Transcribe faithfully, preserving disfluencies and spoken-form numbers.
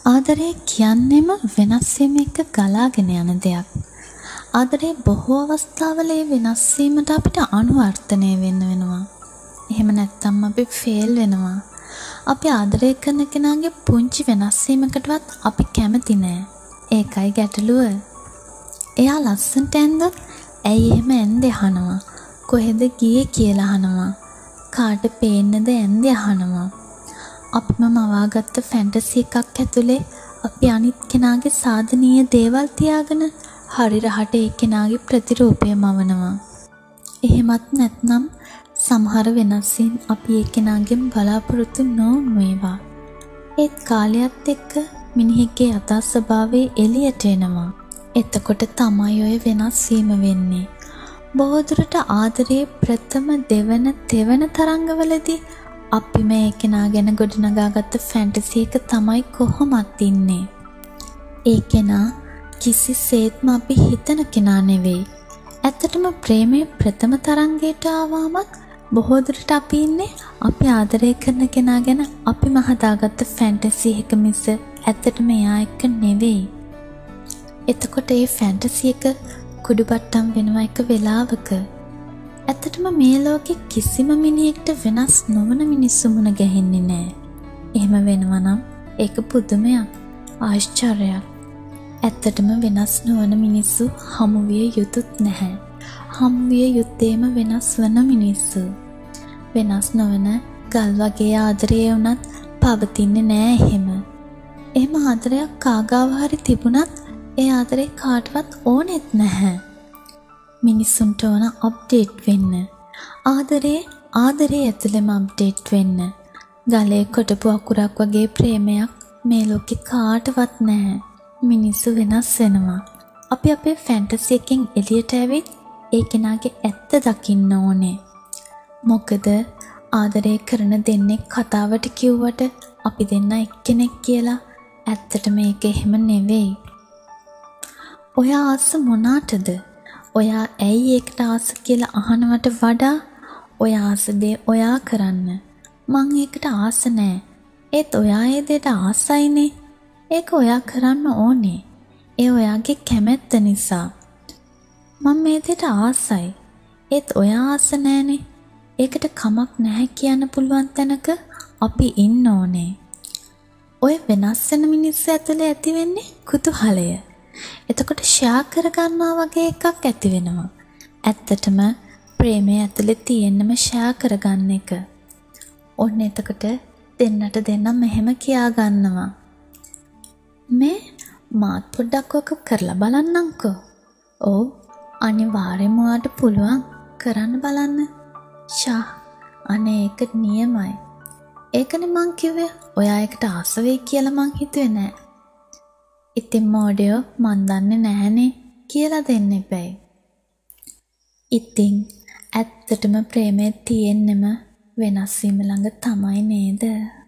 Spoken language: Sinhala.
ආදරේ කියන්නේම වෙනස් වීම එක්ක ගලාගෙන යන දෙයක්. ආදරේ බොහෝ අවස්ථාවල ඒ වෙනස් වීමට අපිට අනුවර්තනය වෙන්න වෙනවා. එහෙම නැත්නම් අපි ෆේල් වෙනවා. අපි ආදරය කරන කෙනාගේ පුංචි වෙනස් වීමකටවත් අපි කැමති නෑ. ඒකයි ගැටලුව. එයා ලස්සනට ඇඳොත් ඇයි එහෙම ඇඳේ අහනවා. කොහෙද ගියේ කියලා අහනවා. කාට පේන්නද ඇඳේ අහනවා. අපිම මවාගත්ත ෆැන්ටසි එකක් ඇතුලේ අපි අනිත් කෙනාගේ සාධනීය දේවල් තියාගෙන හරි රහට ඒ කෙනාගේ ප්‍රතිරූපය මවනවා. එහෙමත් නැත්නම් සමහර වෙනස් වීම් අපි ඒ කෙනාගෙන් බලාපොරොත්තු නොවුණු ඒවා. ඒත් කාලයත් එක්ක මිනිහෙක්ගේ යථා ස්වභාවය එළියට එනවා. එතකොට තමයි ඔය වෙනස් වීම වෙන්නේ. බොහෝ දුරට ආදරයේ ප්‍රථම දෙවන තෙවන තරංගවලදී අපි මේ කෙනා ගැන ගොඩනගාගත්ත ෆැන්ටසි එක තමයි කොහොමත් ඉන්නේ. ඒ කෙනා කිසිසේත්ම අපි හිතන කෙනා නෙවෙයි. ඇත්තටම ප්‍රේමයේ ප්‍රථම තරංගයට ආවමත් බොහෝ දුරට අපි ඉන්නේ අපි ආදරය කරන කෙනා ගැන අපිම හදාගත්ත ෆැන්ටසි එක මිස ඇත්තටම එයා එක්ක නෙවෙයි. එතකොට මේ ෆැන්ටසි එක කුඩුපට්ටම් වෙනවා එක වෙලාවක. ඇත්තටම මේ ලෝකෙ කිසිම මිනිහෙක්ට වෙනස් නොවන මිනිස්සු මුණ ගැහෙන්නේ නෑ. එහෙම වෙනවා නම් ඒක පුදුමයක්, ආශ්චර්යයක්. ඇත්තටම වෙනස් නොවන මිනිස්සු හමු විය යුතුත් නැහැ. හමු විය යුත්තේම වෙනස් වන මිනිස්සු. වෙනස් නොවන ගල් වගේ ආදරය වුණත් පවතින්නේ නෑ එහෙම. එහෙම ආදරයක් කාගාව හරි තිබුණත් ඒ ආදරේ කාටවත් ඕනෙත් නැහැ. මිනිස්සුන්ට ඕන අප්ඩේට් වෙන්න. ආදරේ ආදරේ ඇතුළෙම අප්ඩේට් වෙන්න. ගලේ කොටපු අකුරක් වගේ ප්‍රේමයක් මේ ලෝකේ කාටවත් නැහැ. මිනිස්සු වෙනස් වෙනවා. අපි අපේ ෆැන්ටසි එකෙන් එළියට ඇවිත් ඒ කෙනාගේ ඇත්ත දකින්න ඕනේ. මොකද ආදරය කරන දෙන්නේ කතාවට කිව්වට අපි දෙන්න එක්කෙනෙක් කියලා ඇත්තට මේක එහෙම නෙවෙයි. ඔයා ආස මොනාටද? ඔයා ඇයි ඒකට ආස කියලා අහනවට වඩා ඔයා ආස දේ ඔයා කරන්න. මං ඒකට ආස නෑ. ඒත් ඔයා ඒ දෙයට ආසයිනේ. ඒක ඔයා කරන්න ඕනේ. ඒ ඔයාගේ කැමැත්ත නිසා. මම මේ දෙයට ආසයි. ඒත් ඔයා ආස නෑනේ. ඒකට කමක් නැහැ කියන්න පුළුවන් තැනක අපි ඉන්න ඕනේ. ඔය වෙනස් වෙන මිනිස්සු ඇතුලේ ඇති වෙන්නේ කුතුහලය. එතකොට ෂෙයා කරගන්නවා වගේ එකක් ඇති වෙනවා. ඇත්තටම ප්‍රේමය ඇතුලේ තියෙන්නම ෂෙයා කරගන්න එක. ඔන්න එතකොට දෙන්නට දෙන්නම් මෙහෙම කියා ගන්නවා. මේ මාත් පොඩ්ඩක් ඔක කරලා බලන්නම්කෝ. ඔව් අනිවාර්යෙන්ම ඔයාට පුළුවන් කරන්න බලන්න. ෂා අනේ ඒක නියමයි. ඒකනේ මං කිව්වේ ඔයා එකට ආස වෙයි කියලා මං හිතුවේ නෑ. ඉතින් මොඩියෝ මන් දන්නේ නැහනේ කියලා දෙන්න එපැයි. ඉතින් ඇත්තටම ප්‍රේමයේ තියෙන්නෙම වෙනස් වීම ළඟ තමයි නේද?